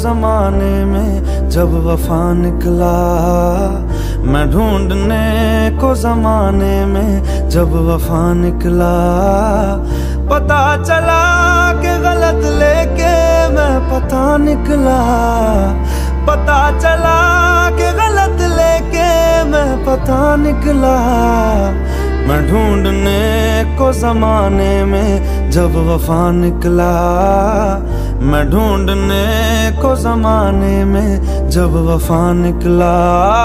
जमाने में जब वफा निकला, मैं ढूंढने को जमाने में जब वफा निकला। पता चला कि गलत लेके मैं पता निकला, पता चला कि गलत लेके मैं पता निकला। मैं ढूंढने को जमाने में जब वफा निकला, मैं ढूंढने को जमाने में जब वफा निकला।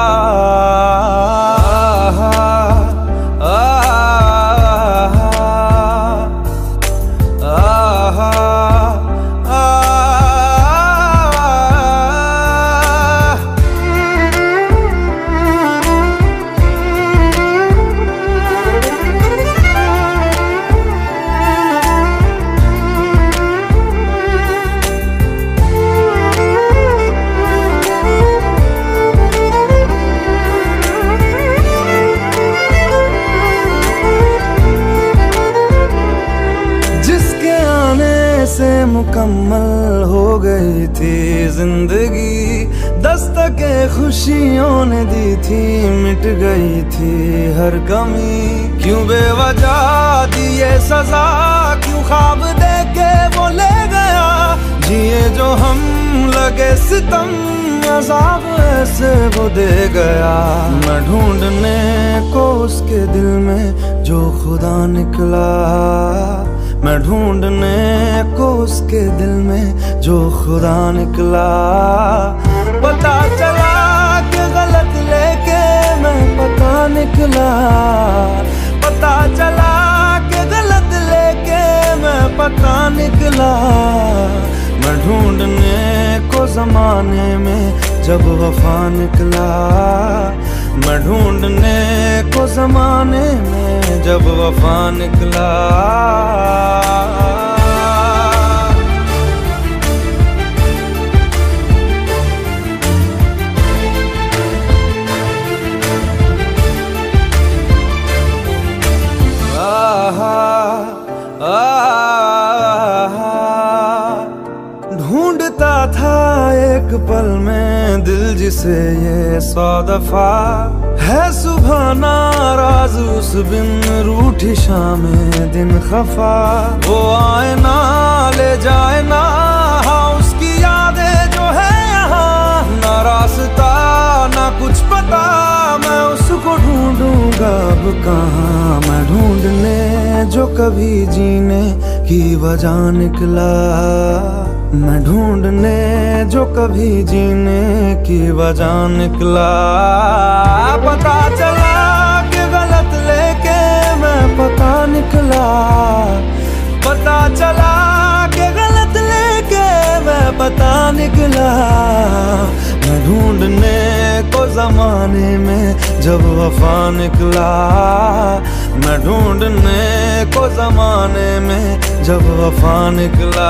मुकम्मल हो गई थी जिंदगी, दस्तके खुशियों ने दी थी, मिट गई थी हर कमी। क्यों बेवजह दिए सजा, क्यों ख्वाब देके वो ले गया, जिए जो हम लगे सितम, अज़ाब ऐसे वो दे गया। मैं ढूंढने को उसके दिल में जो खुदा निकला, मैं ढूंढने को उसके दिल में जो खुदा निकला। पता चला कि गलत लेके मैं पता निकला, पता चला कि गलत लेके मैं पता निकला। मैं ढूंढने को जमाने में जब वफा निकला, मैं ढूंढने को जमाने में जब वफा निकला। ढूंढता था एक पल में दिल जिसे ये 100 दफा, है सुबह नाराज उस बिन रूठी शामें दिन खफा। वो आए ना ले जाए ना, हाँ उसकी यादें जो है यहाँ, ना रास्ता ना कुछ पता, मैं उसको ढूंढूंगा अब कहाँ। मैं ढूंढने जो कभी जीने की वजह निकला, मैं ढूंढने जो कभी जीने की वजह निकला। पता चला कि गलत लेके मैं पता निकला, पता चला कि गलत लेके मैं पता निकला। मैं ढूंढने को जमाने में जब वफा निकला, मैं ढूंढने को जमाने में जब वफा निकला।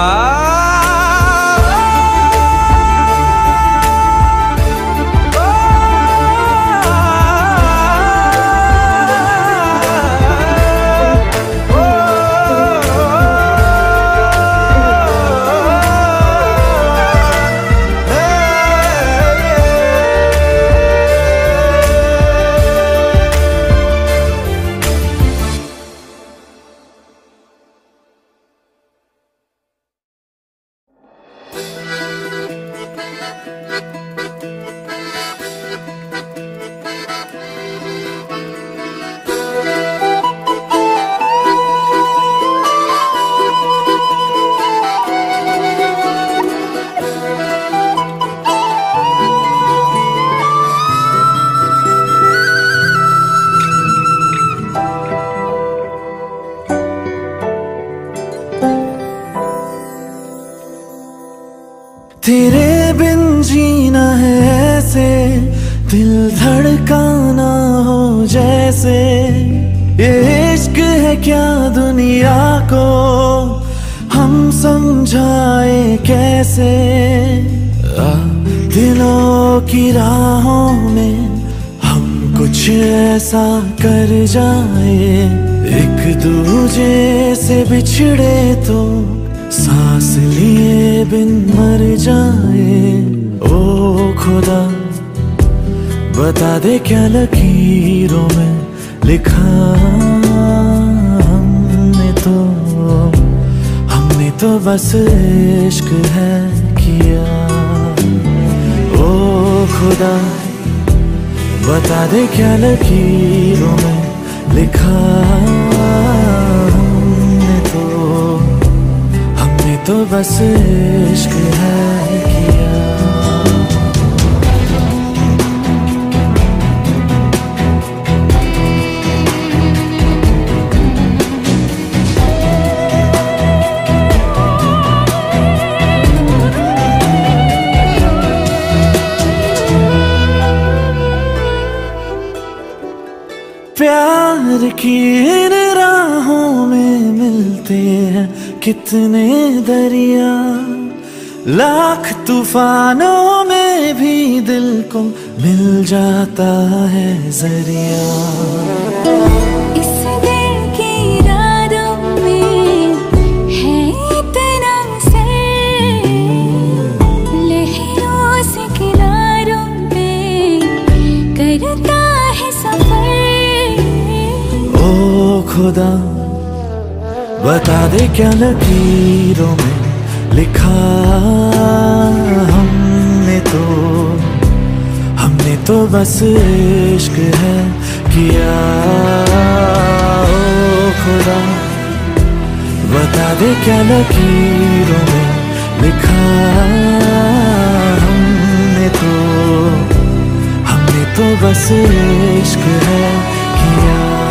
तेरे बिन जीना है ऐसे, दिल धड़काना हो जैसे। ये इश्क है क्या दुनिया को हम समझाए कैसे। दिलों की राहों में हम कुछ ऐसा कर जाए, एक दूजे से बिछड़े तो सांस लिए बिन मर जाए। ओ खुदा बता दे क्या लकीरों में लिखा हमने तो बस इश्क है किया। ओ खुदा बता दे क्या लकीरों में लिखा हमने तो बस इश्क है किया। प्यार की इन राहों में मिलते हैं कितने दरिया, लाख तूफानों में भी दिल को मिल जाता है जरिया। इस दिल की राहों में है इतना सर, लहरों से किनारों पे करता है सफर। ओ खुदा बता दे क्या लकीरों में लिखा हमने तो बस इश्क है किया। ओ खुदा बता दे क्या लकीरों में लिखा हमने तो बस इश्क है किया।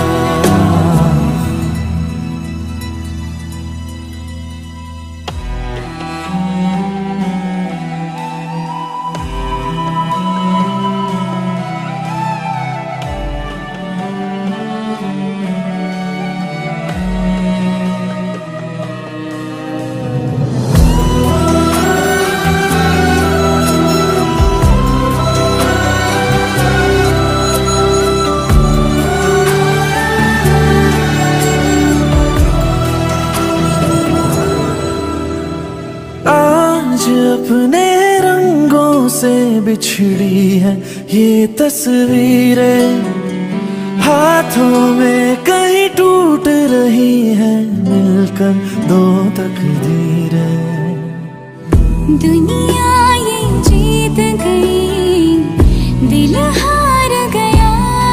अपने रंगों से बिछड़ी है ये तस्वीरें, हाथों में कहीं टूट रही है मिलकर दो तकदीरें। दुनिया ये जीत गई, दिल हार गया,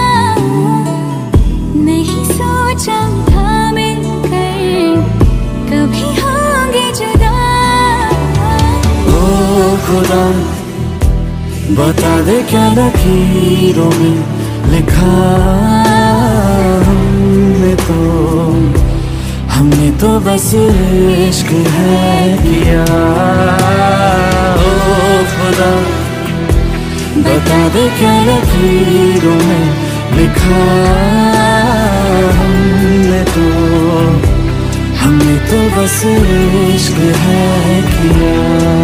नहीं सोचा था मिलकर कभी होंगे जुदा। खुदा बता दे क्या लकीरों में लिखा हमने तो बस इश्क है किया। ओ खुदा बता दे क्या लकीरों में लिखा हमने तो बस इश्क है किया।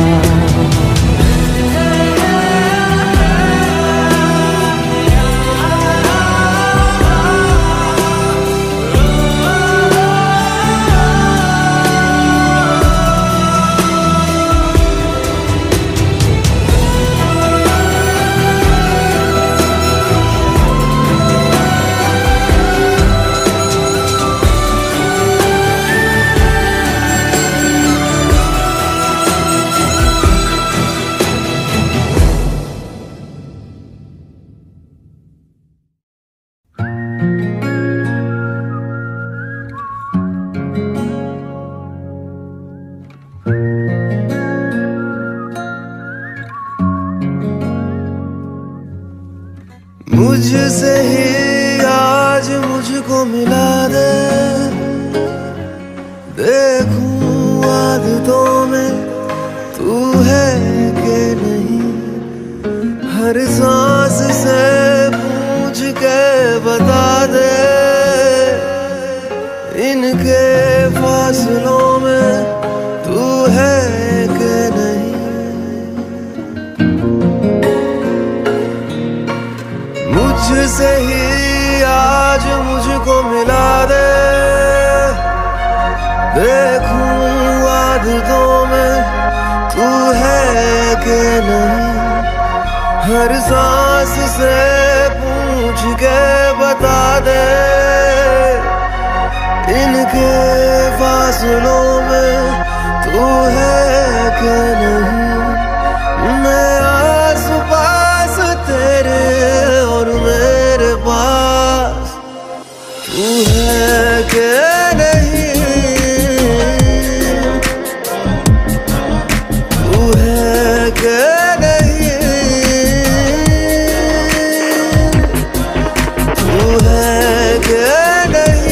मुझसे ही आज मुझको मिला दे, देखूं आदतों में तू है कि नहीं। हर सांस से पूछ के बता दे, इनके फासलों में तू है कि नहीं। मुझसे ही आज मुझको मिला दे, देखूं आदतों कि नहीं, हर सांस से पूछ के बता दे, इनके फासलों में तू है कि नहीं। मैं आस पास तेरे और मेरे पास तू है कि नहीं, तू है कि नहीं, तू है कि नहीं,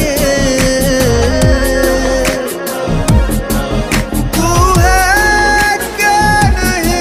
तू है कि नहीं।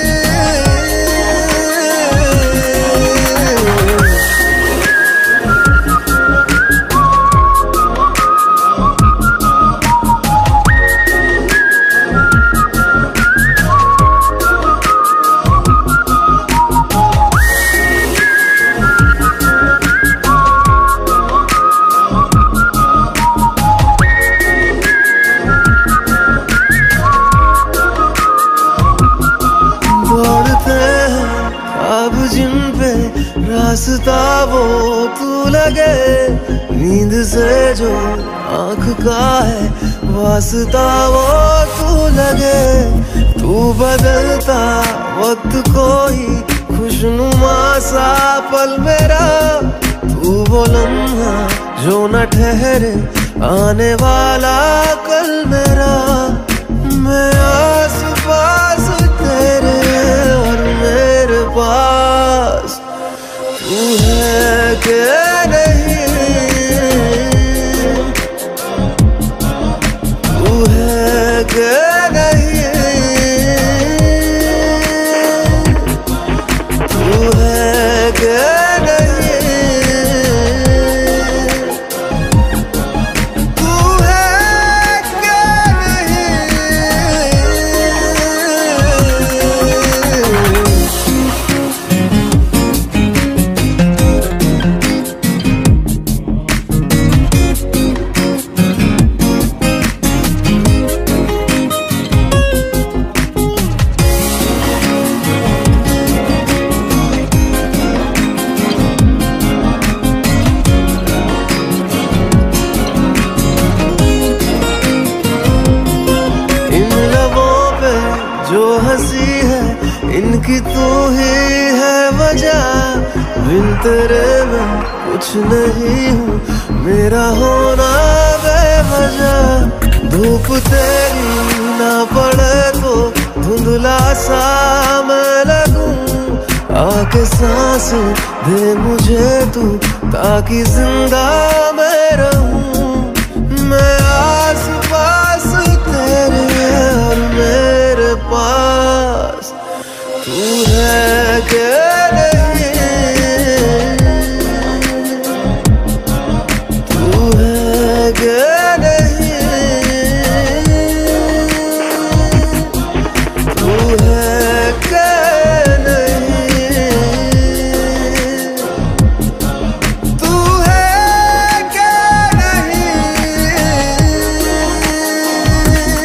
दौड़ते हैं ख्वाब जिन पे रास्ता वो तू लगे, नींद से जो आँख का है वास्ता वो तू लगे। तू बदलता वक्त कोई खुशनुमा सा पल मेरा, तू वो लम्हा जो न ठहरे आने वाला कल मेरा। मैं आस पास तेरे और मेरे पास तू है कि नहीं, तू है कि नहीं, तू है कि नहीं, तू है कि नहीं। इन लबों पे जो हंसी है इनकी तू ही है वजह, बिन तेरे मैं कुछ नहीं हूँ, मेरा होना बेवजह। धूप तेरी ना पड़े तो धुंधला सा मैं लगूं, आके सांस दे मुझे तू ताकि जिंदा मैं रहूं। मैं आस पास तेरे और मेरे पास तू है कि नहीं, तू है कि नहीं, तू है कि नहीं, तू है कि नहीं,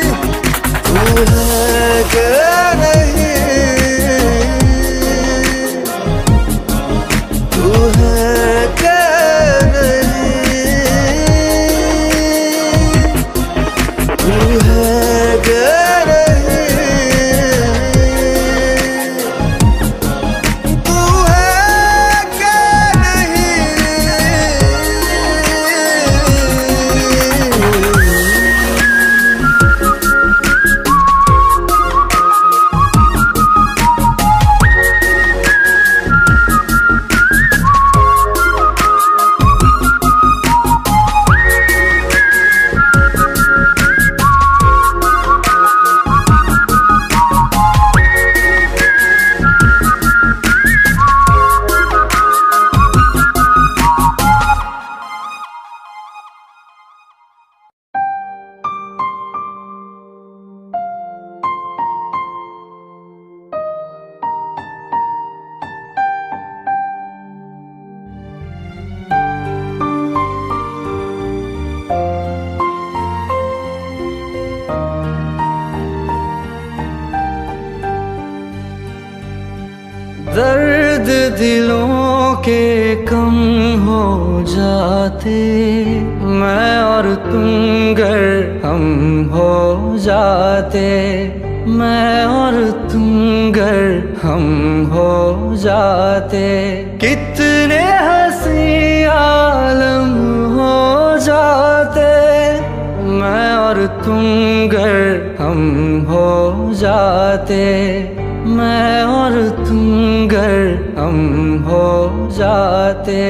तू है कि नहीं। दिलों के कम हो जाते, मैं और तुम गर हम हो जाते, मैं और तुम गर हम हो जाते, कितने हंसी आलम हो जाते, मैं और तुम गर हम हो जाते, मैं और तुम गर हम हो जाते।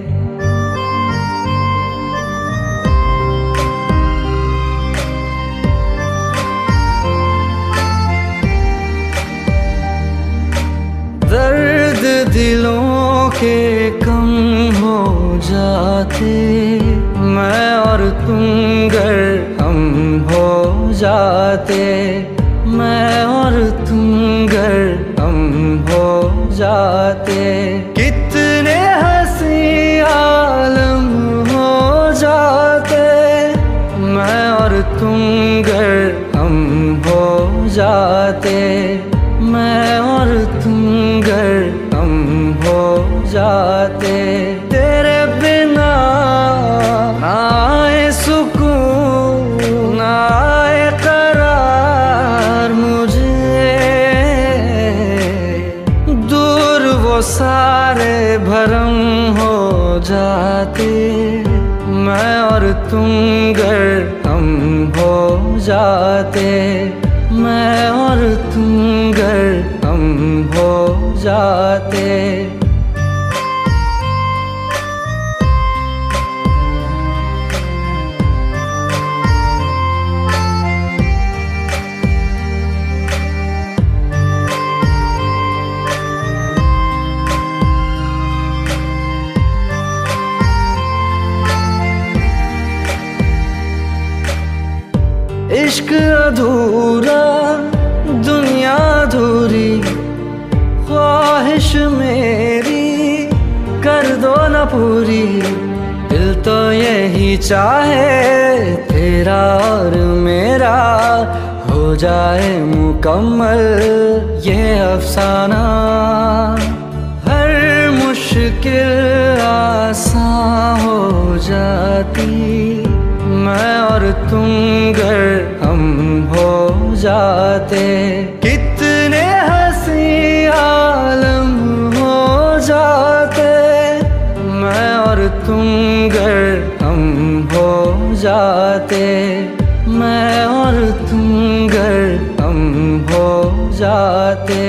दर्द दिलों के कम हो जाते, मैं और तुम गर हम हो जाते, मैं और तुम गर हम हो जाते, कितने हंसी आलम हो जाते, मैं और तुम गर हम हो जाते, मैं और तुम गर हम हो जाते। तेरे बिना ना आए सुकून, ना आए करार मुझे, दूर वो सारे भरम हो जाते, मैं और तुम गर हम हो जाते, मैं और तुम गर हम हो जाते। इश्क अधूरा दुनिया अधूरी, ख्वाहिश मेरी कर दो न पूरी, दिल तो यही चाहे तेरा और मेरा हो जाए मुकम्मल ये अफसाना, हर मुश्किल आसान हो जाती, मैं और तुम गर हम हो जाते, कितने हंसी आलम हो जाते, मैं और तुम गर हम हो जाते, मैं और तुम गर हम हो जाते।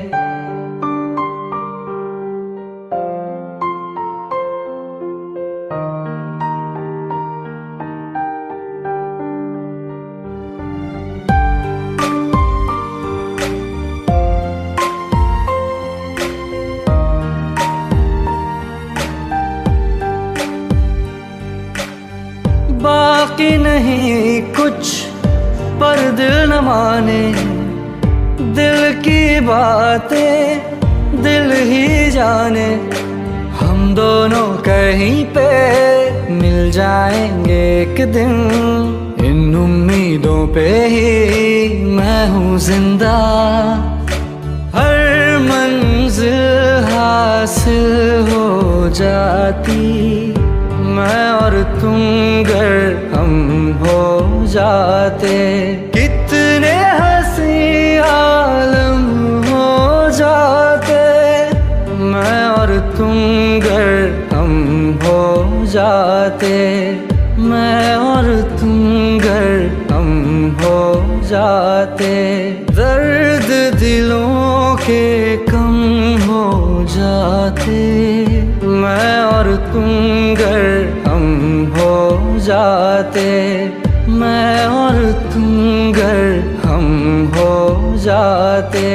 बाकी नहीं कुछ पर दिल न माने, दिल की बातें दिल ही जाने, हम दोनों कहीं पे मिल जाएंगे एक दिन, इन उम्मीदों पे ही मैं हूँ जिंदा, हर मंजिल हासिल हो जाती, मैं और तुम गर हम हो जाते, कितने हंसी आलम हो जाते, मैं और तुम गर हम हो जाते, मैं और तुम गर हम हो जाते। दर्द दिलों के कम हो जाते, मैं और तुम गर हम हो जाते, मैं और तुम गर हम हो जाते।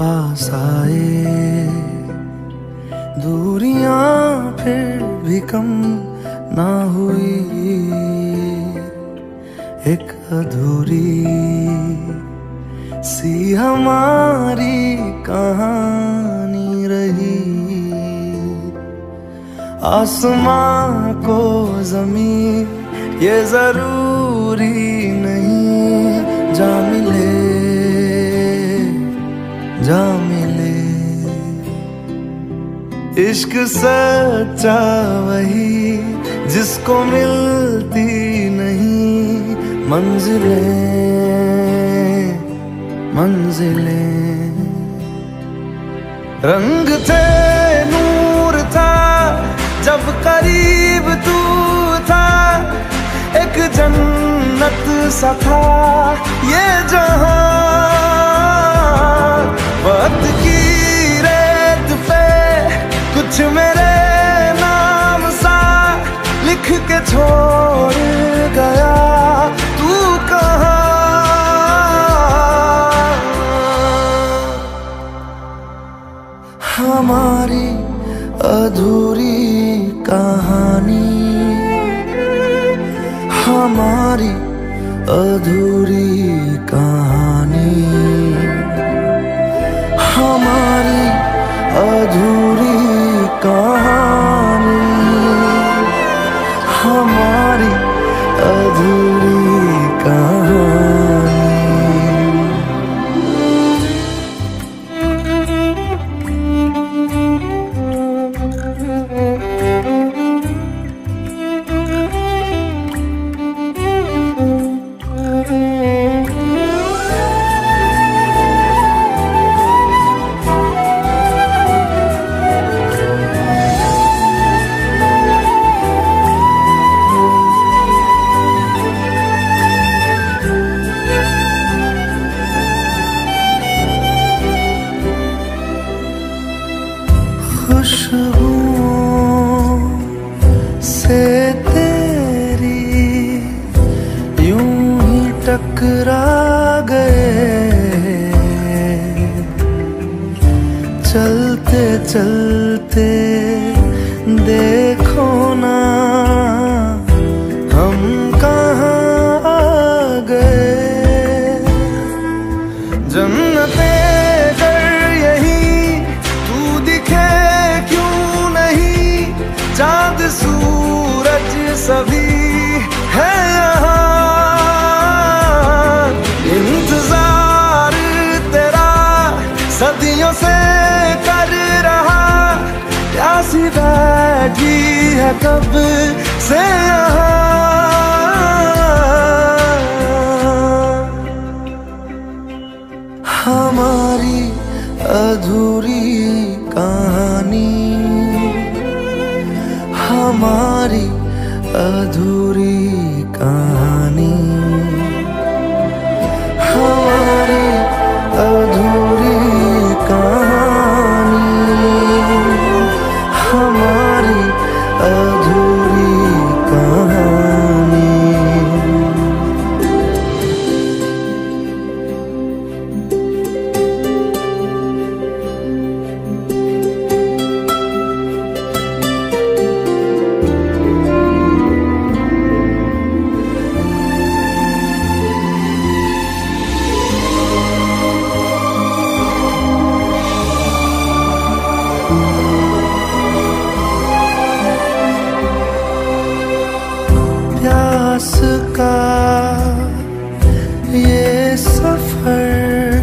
पास आए, दूरियां फिर भी कम ना हुई, एक अधूरी सी हमारी कहानी रही। आसमां को ज़मीन ये जरूरी नहीं, जा मिले जा मिले। इश्क सच्चा वही जिसको मिलती नहीं मंजिलें मंजिलें। रंग थे नूर था जब करीब तू था, एक जन्नत सा था ये जहां। वक्त की रेत पे कुछ मेरे नाम सा लिख के छोड़ गया, तू कहाँ? हमारी अधूरी कहानी, हमारी अधूरी कहानी, हमारी अधूरी कहानी, हमारी अधूरी कहानी। खुशबुओं से तेरी यूं ही टकरा गए, चलते चलते देखो ना हम कहाँ आ गए। जन्नते चाँद सूरज सभी है यहाँ, इंतजार तेरा सदियों से कर रहा, प्यासी बैठी है कब से यहाँ। हमारी अधूरी कहानी, हमारी अधूरी कहानी, हमारी अधूरी कहानी, हमारी अधूरी कहानी। प्यास का ये सफर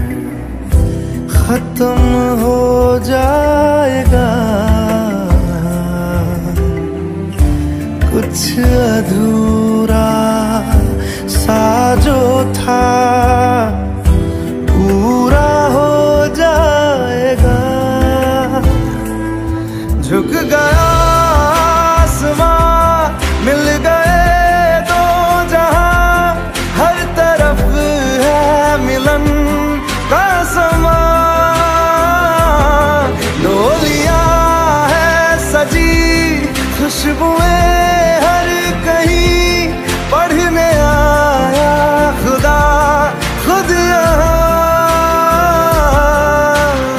खत्म हो जाएगा, कुछ अधूरा सा जो था पूरा हो जाएगा। झुक गया आसमां, मिल गए दो जहां, हर तरफ है मिलन का समा। डोलियां है सजी, खुशबुएं हर कहीं, पढ़ने आया खुदा खुद यहाँ।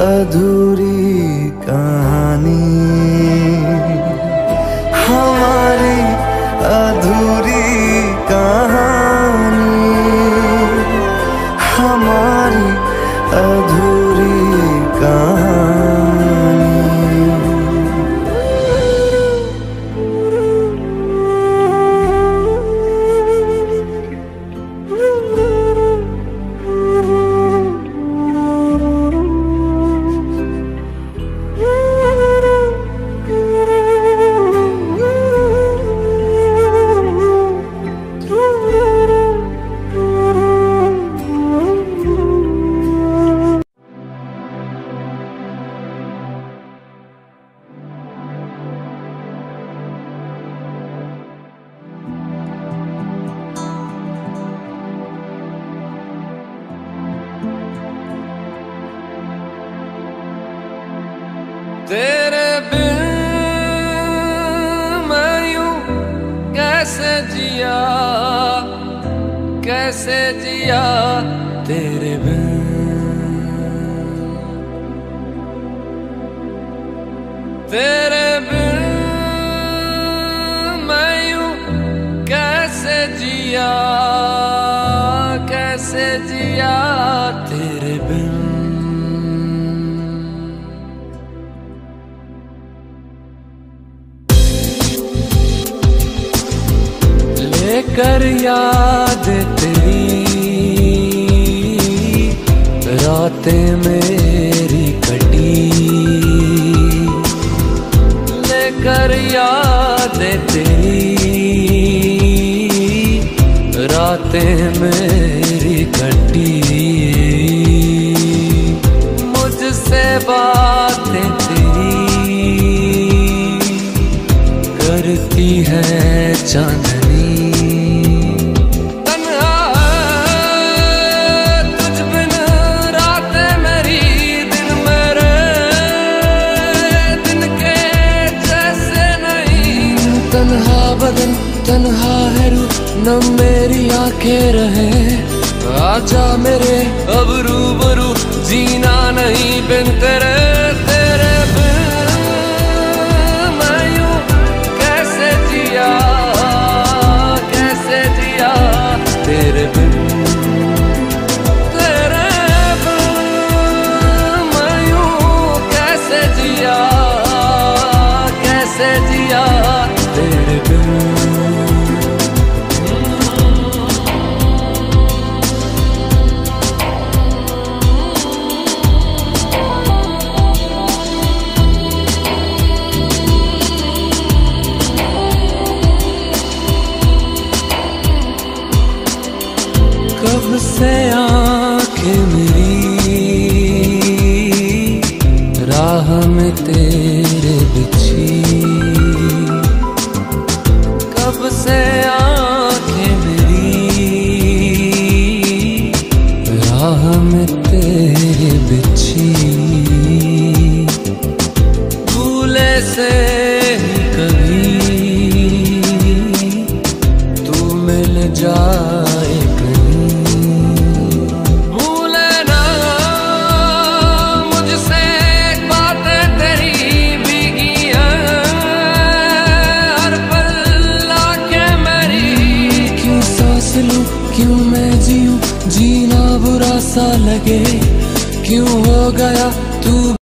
अधूरी कहानी, हमारी अधूरी कहानी, हमारी अधूरी कहानी। तेरे बिन मैं यूं कैसे जिया, कैसे जिया तेरे बिन। तेरे बिन मैं यूं कैसे जिया, कैसे जिया तेरे बिन। कर याद तेरी रातें मेरी कटी, लेकर याद तेरी रातें मेरी कटी। मुझसे बातें तेरी करती है चांदनी। तन्हा बदन तन्हा है रूह न मेरी आंखें रहे, आजा मेरे अब रूबरू जीना नहीं बिन तेरे। तेरे बिन मैं यूं कैसे जिया, कैसे जिया तेरे बिन। तेरे बिन मैं यूं कैसे जिया, कैसे जिया तेरे बिन। कब से आंखें मेरी राह में तेरे बिछी, कब से आंखें मेरी राह में तेरे बिछी। भूले से कभी तू मिल जाए क्यों मैं जीऊं जीना बुरा सा लगे, क्यों हो गया तू